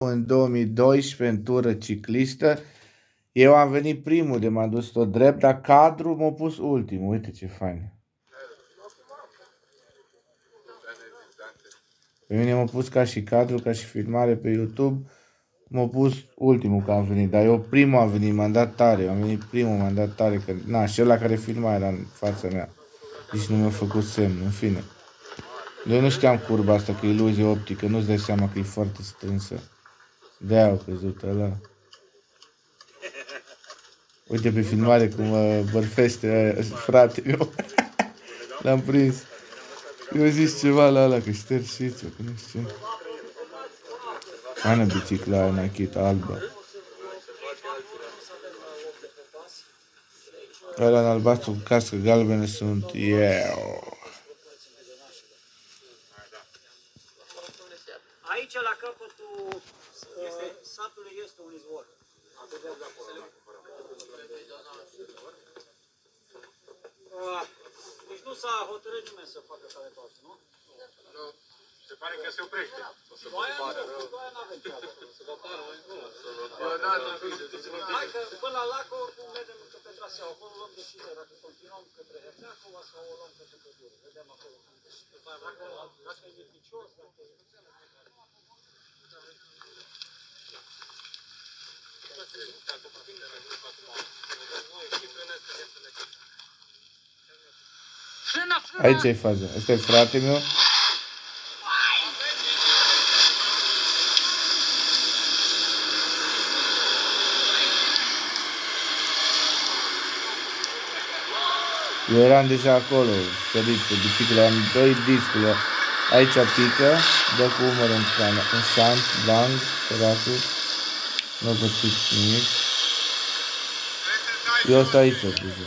în 2012 în tură ciclistă. Eu am venit primul de m-am dus tot drept, dar cadrul m-a pus ultimul. Uite ce fain. Pe mine m-a pus ca și cadru, ca și filmare pe YouTube. M-a pus ultimul că am venit, dar eu primul am venit, m-am dat tare. Am venit primul, m-am dat tare. Că, na, și ăla care filma era în fața mea. Nici nu mi-a făcut semn, în fine. Eu nu știam curba asta, că e iluzie optică, nu-ți dai seama că e foarte strânsă. De-aia au căzut ăla. Uite pe filmare cum bărfește frate meu. L-am prins. Eu zis ceva la ăla, că șterșiță, că nu știu ce. Faină bicicla aia Nike albă. Ăla în albastru cu cască galbene sunt eu. Aici, la capătul satului, este un izvor. Deci nu s-a hotărât nimeni să facă cale toarsă, nu? Nu. Se pare că se oprește. Doaia n-avem treabă. Să vă pară, nu. Hai că până la lac, oricum mergem pe traseu. Acolo luăm decizia dacă continuăm către Herneacova sau o luăm către Pădure. Vedem acolo. Dacă e picios, dacă e... Aici e faza. Ăsta e frate meu. Eu eram deja acolo, sărit pe biciclă, am 2 discuri. Aici pică, dă cu umărul în șanț, bang, săracul. Nu a pățit nimic. Eu sunt aici deja.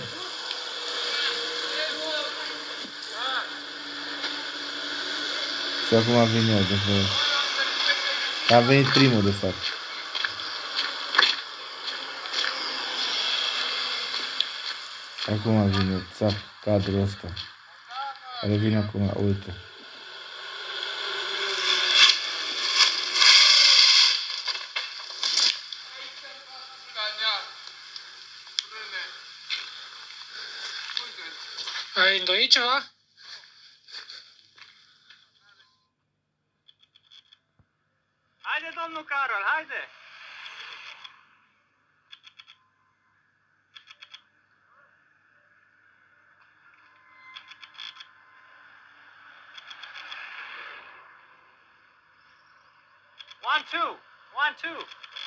Și acum vin eu de frumos. Am venit primul, de fapt. Acum vine, țap, cadrul ăsta. Care vine acum, uite. Ai îndoit ceva? Haide, domnul Carol, haide! One, two, one, two.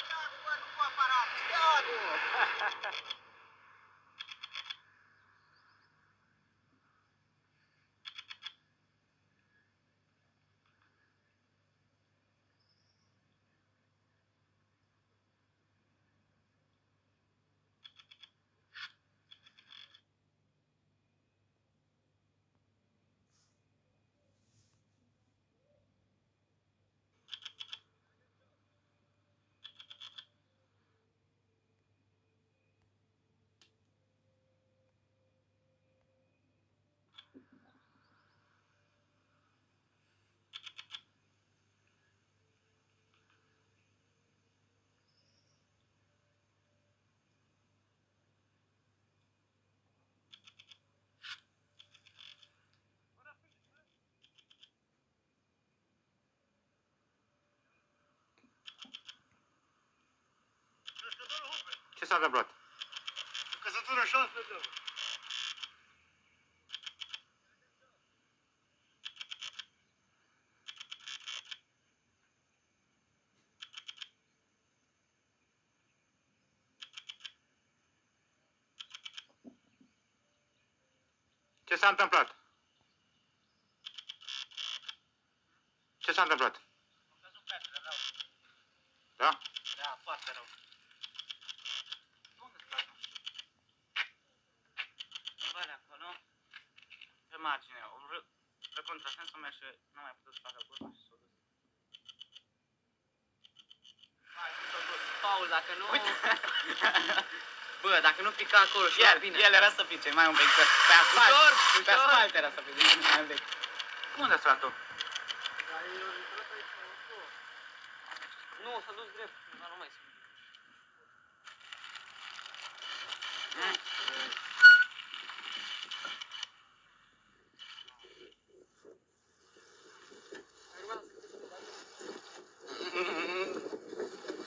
Ce s-a întâmplat? Căsătură șans pe dăm. Ce s-a întâmplat? Ce s-a întâmplat? Am căzut pe asta, rău. Da? Da, foarte rău. Unde-ți place? În vale acolo, pe margine, pe contrasens o merg și n-am mai putut să facă curva și s-o dus. Hai, s-o dus. Paul, dacă nu... Bă, dacă nu pica acolo și bine. El era să pice, mai un pic pe asfalt. Pe asfalt era să pice, mai un pic. Unde-ți luat tu? Nu, s-a dus drept, dar nu mai sunt.